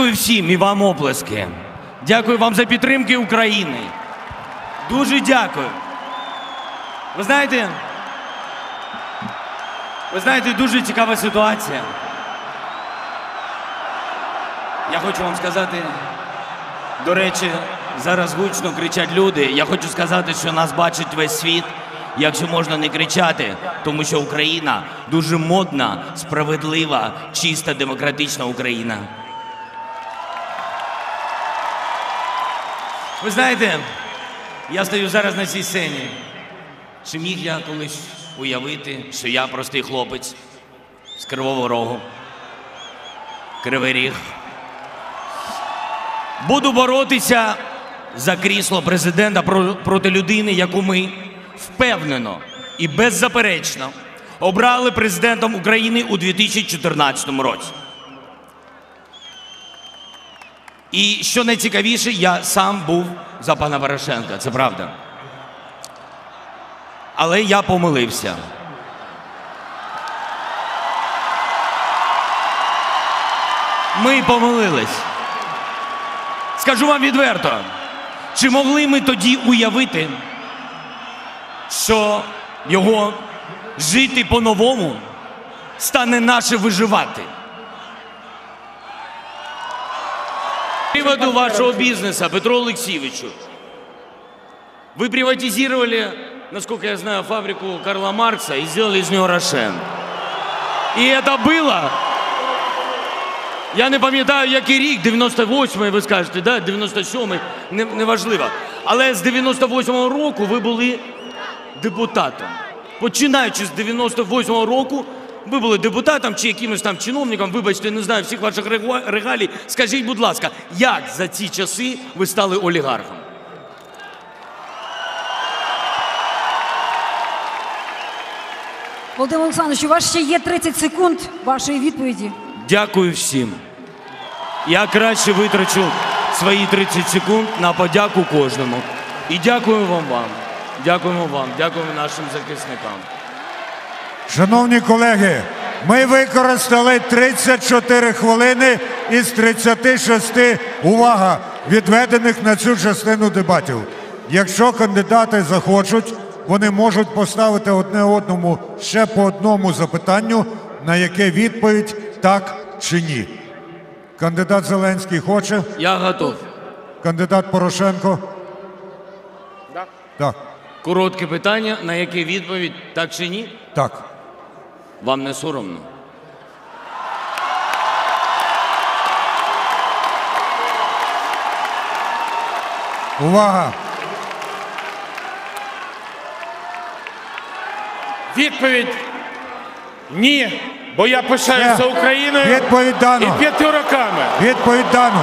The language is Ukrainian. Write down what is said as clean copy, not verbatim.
Дякую всім і вам оплески. Дякую вам за підтримки України. Дуже дякую. Ви знаєте, дуже цікава ситуація. Я хочу вам сказати, до речі, зараз гучно кричать люди. Я хочу сказати, що нас бачить весь світ. Якщо можна не кричати, тому що Україна дуже модна, справедлива, чиста, демократична Україна. Ви знаєте, я стою зараз на цій сцені. Чи міг я колись уявити, що я простий хлопець з Кривого Рогу, Кривий Ріг, буду боротися за крісло президента проти людини, яку ми впевнено і беззаперечно обрали президентом України у 2014 році. І що найцікавіше, я сам був за пана Порошенка, це правда. Але я помилився. Ми помилились. Скажу вам відверто, чи могли ми тоді уявити, що його жити по-новому стане наше виживати? З приводу вашего бизнеса, Петру Олексійовичу, вы приватизировали, насколько я знаю, фабрику Карла Маркса и сделали из нее Рошен. И это было, я не пам'ятаю, який рік, 98-й, ви скажете, да? 97-й, неважливо. Але з 98-го року ви були депутатом. Починаючи з 98-го року, ви були депутатом чи якимось там чиновником, вибачте, не знаю всіх ваших регалій. Скажіть, будь ласка, як за ці часи ви стали олігархом? Володимир Олександрович, у вас ще є 30 секунд вашої відповіді. Дякую всім. Я краще витрачу свої 30 секунд на подяку кожному. І дякуємо вам. Дякуємо вам. Дякуємо нашим захисникам. Шановні колеги, ми використали 34 хвилини із 36, увага, відведених на цю частину дебатів. Якщо кандидати захочуть, вони можуть поставити одне одному ще по одному запитанню, на яке відповідь так чи ні. Кандидат Зеленський хоче? Я готов. Кандидат Порошенко? Да. Так. Коротке питання, на яке відповідь так чи ні? Так. Вам не соромно? Увага! Відповідь ні, бо я пишаюся Україною Відповідь дано. і 5 роками. Відповідь дано.